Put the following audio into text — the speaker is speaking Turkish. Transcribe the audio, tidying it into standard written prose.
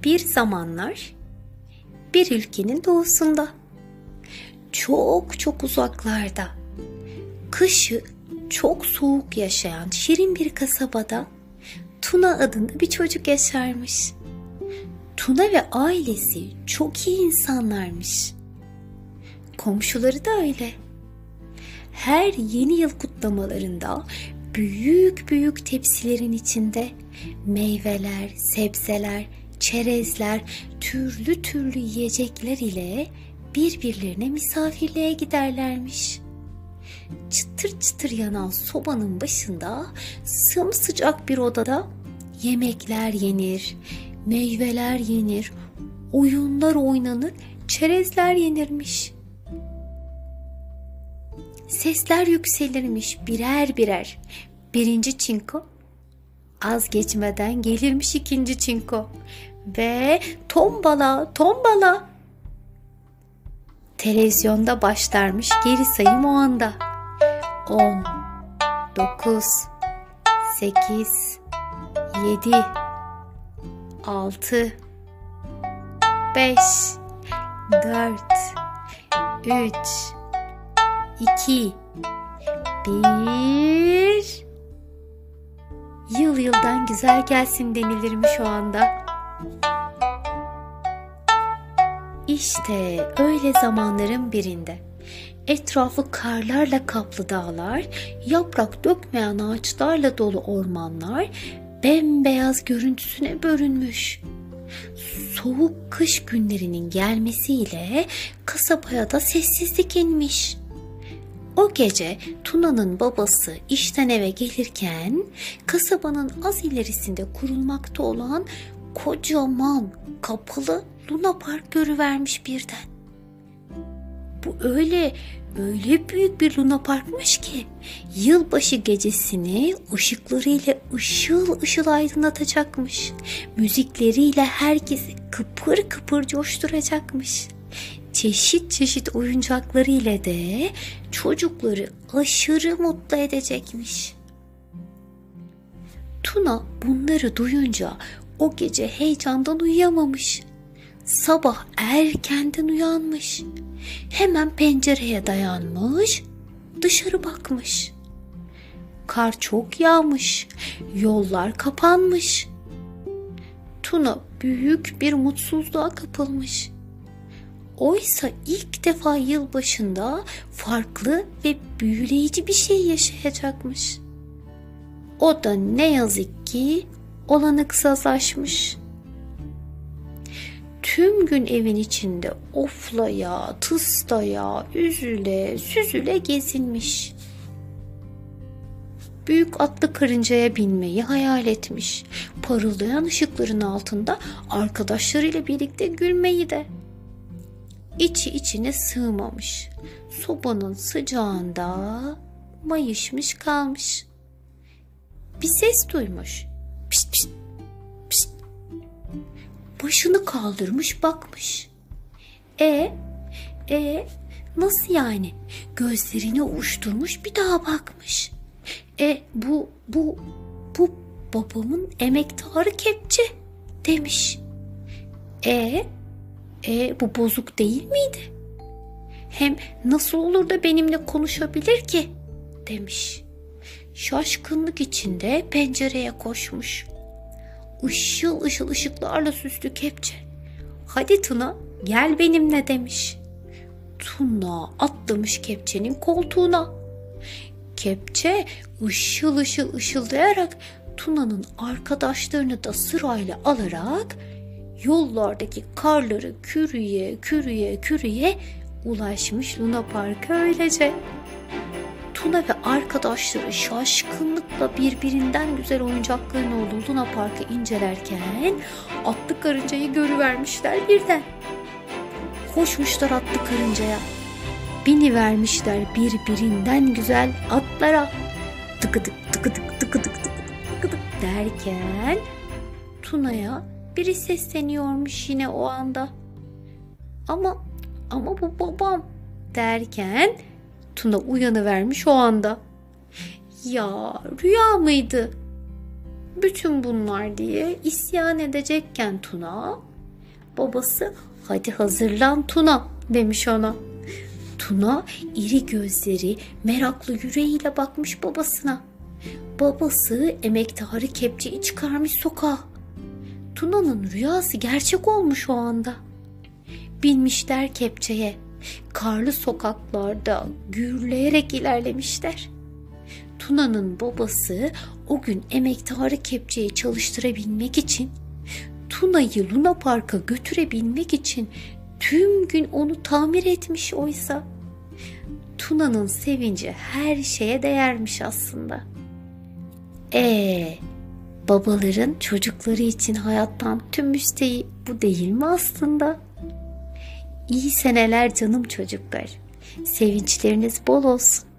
Bir zamanlar bir ülkenin doğusunda, çok çok uzaklarda, kışı çok soğuk yaşayan şirin bir kasabada Tuna adında bir çocuk yaşarmış. Tuna ve ailesi çok iyi insanlarmış. Komşuları da öyle. Her yeni yıl kutlamalarında büyük büyük tepsilerin içinde meyveler, sebzeler, çerezler, türlü türlü yiyecekler ile birbirlerine misafirliğe giderlermiş. Çıtır çıtır yanan sobanın başında sımsıcak bir odada yemekler yenir, meyveler yenir, oyunlar oynanır, çerezler yenirmiş. Sesler yükselirmiş birer birer. Birinci çinko, az geçmeden gelirmiş ikinci çinko ve tombala tombala. Televizyonda başlarmış geri sayım o anda. 10, 9, 8, 7, 6, 5, 4, 3, 2, 1. Yıl yıldan güzel gelsin denilirmiş o anda. İşte öyle zamanların birinde etrafı karlarla kaplı dağlar, yaprak dökmeyen ağaçlarla dolu ormanlar bembeyaz görüntüsüne bürünmüş. Soğuk kış günlerinin gelmesiyle kasabaya da sessizlik inmiş. O gece Tuna'nın babası işten eve gelirken kasabanın az ilerisinde kurulmakta olan kocaman kapalı Luna Park görüvermiş birden. Bu öyle büyük bir Luna Park'mış ki yılbaşı gecesini ışıklarıyla ışıl ışıl aydınlatacakmış. Müzikleriyle herkesi kıpır kıpır coşturacakmış. Çeşit çeşit oyuncaklarıyla de çocukları aşırı mutlu edecekmiş. Tuna bunları duyunca o gece heyecandan uyuyamamış. Sabah erkenden uyanmış. Hemen pencereye dayanmış, dışarı bakmış. Kar çok yağmış, yollar kapanmış. Tuna büyük bir mutsuzluğa kapılmış. Oysa ilk defa yılbaşında farklı ve büyüleyici bir şey yaşayacakmış. O da ne yazık ki olanıksızlaşmış. Tüm gün evin içinde oflaya, tıslaya, üzüle, süzüle gezinmiş. Büyük atlı karıncaya binmeyi hayal etmiş. Parıldayan ışıkların altında arkadaşlarıyla birlikte gülmeyi de. İçi içine sığmamış. Sobanın sıcağında mayışmış kalmış. Bir ses duymuş. Pişt pişt pişt. Başını kaldırmış bakmış. Nasıl yani? Gözlerini ovuşturmuş bir daha bakmış. Bu babamın emektarı kepçe demiş. Bu bozuk değil miydi? Hem nasıl olur da benimle konuşabilir ki? Demiş. Şaşkınlık içinde pencereye koşmuş. Işıl ışıl ışıklarla süslü kepçe. Hadi Tuna gel benimle demiş. Tuna atlamış kepçenin koltuğuna. Kepçe ışıl ışıl ışıldayarak Tuna'nın arkadaşlarını da sırayla alarak yollardaki karları kürüye kürüye ulaşmış Luna Park'a öylece. Tuna ve arkadaşları şaşkınlıkla birbirinden güzel oyuncakların olduğu Luna Park'ı incelerken atlı karıncayı görüvermişler birden. Koşmuşlar atlı karıncaya. Binivermişler birbirinden güzel atlara. Tıkıdık tıkıdık tıkıdık tıkıdık derken Tuna'ya biri sesleniyormuş yine o anda. Ama bu babam derken Tuna uyanıvermiş o anda. Ya rüya mıydı? Bütün bunlar diye isyan edecekken Tuna Babası hadi hazırlan Tuna demiş ona. Tuna iri gözleri meraklı yüreğiyle bakmış babasına. Babası emektarı kepçeyi çıkarmış sokağa. Tuna'nın rüyası gerçek olmuş o anda. Binmişler kepçeye. Karlı sokaklarda gürleyerek ilerlemişler. Tuna'nın babası o gün emektarı kepçeyi çalıştırabilmek için, Tuna'yı Luna Park'a götürebilmek için tüm gün onu tamir etmiş oysa. Tuna'nın sevinci her şeye değermiş aslında. Babaların çocukları için hayattan tüm isteği bu değil mi aslında? İyi seneler canım çocuklar. Sevinçleriniz bol olsun.